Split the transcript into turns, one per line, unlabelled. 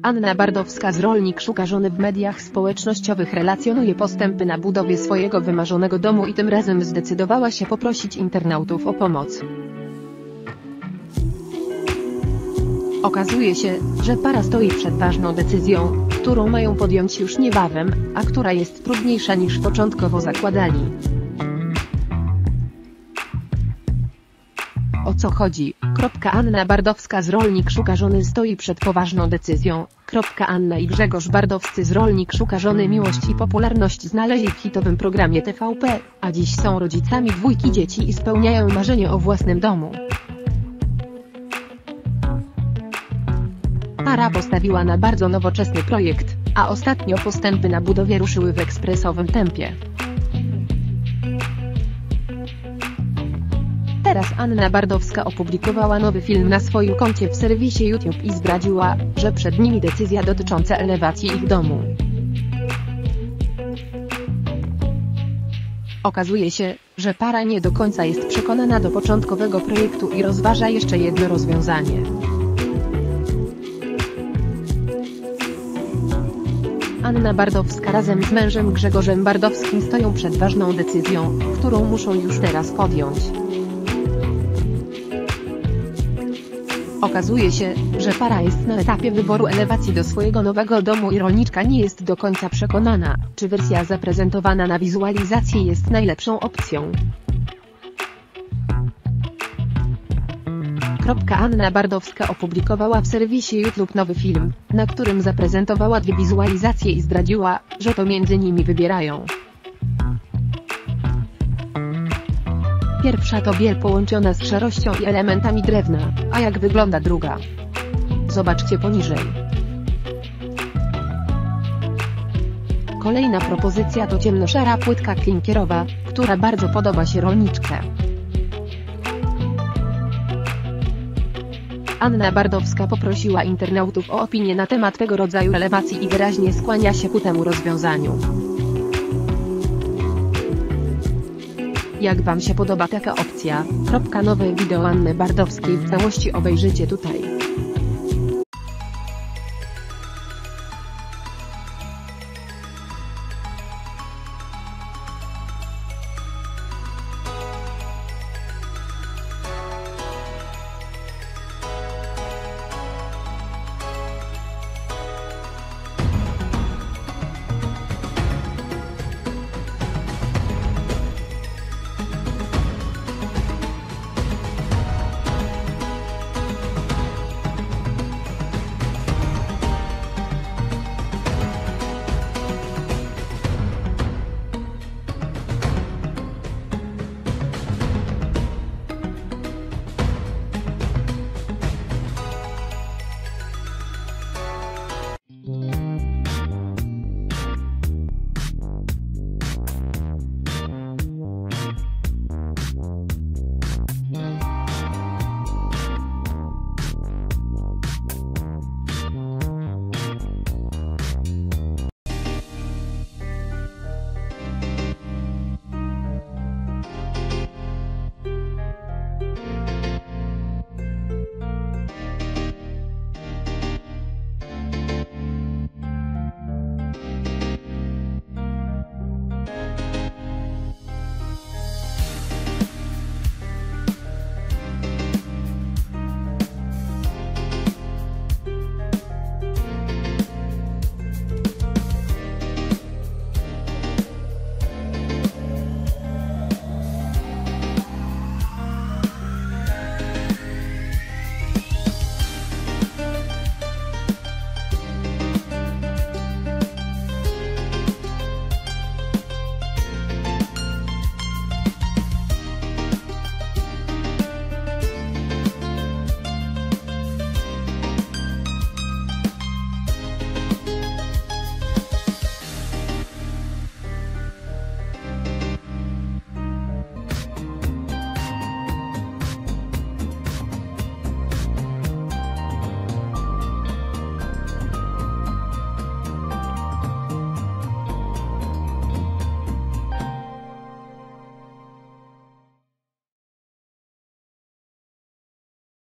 Anna Bardowska z Rolnik szuka żony. W mediach społecznościowych relacjonuje postępy na budowie swojego wymarzonego domu i tym razem zdecydowała się poprosić internautów o pomoc. Okazuje się, że para stoi przed ważną decyzją, którą mają podjąć już niebawem, a która jest trudniejsza niż początkowo zakładali. O co chodzi? Anna Bardowska z Rolnik szuka żony stoi przed poważną decyzją. Anna i Grzegorz Bardowscy z Rolnik szuka żony. Miłość i popularność znaleźli w hitowym programie TVP, a dziś są rodzicami dwójki dzieci i spełniają marzenie o własnym domu. Para postawiła na bardzo nowoczesny projekt, a ostatnio postępy na budowie ruszyły w ekspresowym tempie. Teraz Anna Bardowska opublikowała nowy film na swoim koncie w serwisie YouTube i zdradziła, że przed nimi decyzja dotycząca elewacji ich domu. Okazuje się, że para nie do końca jest przekonana do początkowego projektu i rozważa jeszcze jedno rozwiązanie. Anna Bardowska razem z mężem Grzegorzem Bardowskim stoją przed ważną decyzją, którą muszą już teraz podjąć. Okazuje się, że para jest na etapie wyboru elewacji do swojego nowego domu i rolniczka nie jest do końca przekonana, czy wersja zaprezentowana na wizualizacji jest najlepszą opcją. Anna Bardowska opublikowała w serwisie YouTube nowy film, na którym zaprezentowała dwie wizualizacje i zdradziła, że to między nimi wybierają. Pierwsza to biel połączona z szarością i elementami drewna, a jak wygląda druga? Zobaczcie poniżej. Kolejna propozycja to ciemnoszara płytka klinkierowa, która bardzo podoba się rolniczce. Anna Bardowska poprosiła internautów o opinię na temat tego rodzaju elewacji i wyraźnie skłania się ku temu rozwiązaniu. Jak Wam się podoba taka opcja? Nowe wideo Anny Bardowskiej w całości obejrzycie tutaj.